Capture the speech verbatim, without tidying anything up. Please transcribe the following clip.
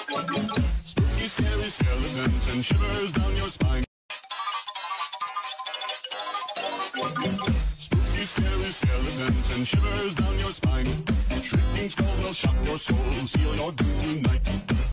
Spooky, scary skeletons and shivers down your spine. Spooky, scary skeletons and shivers down your spine. Shrieking skulls will shock your soul, seal your doom tonight.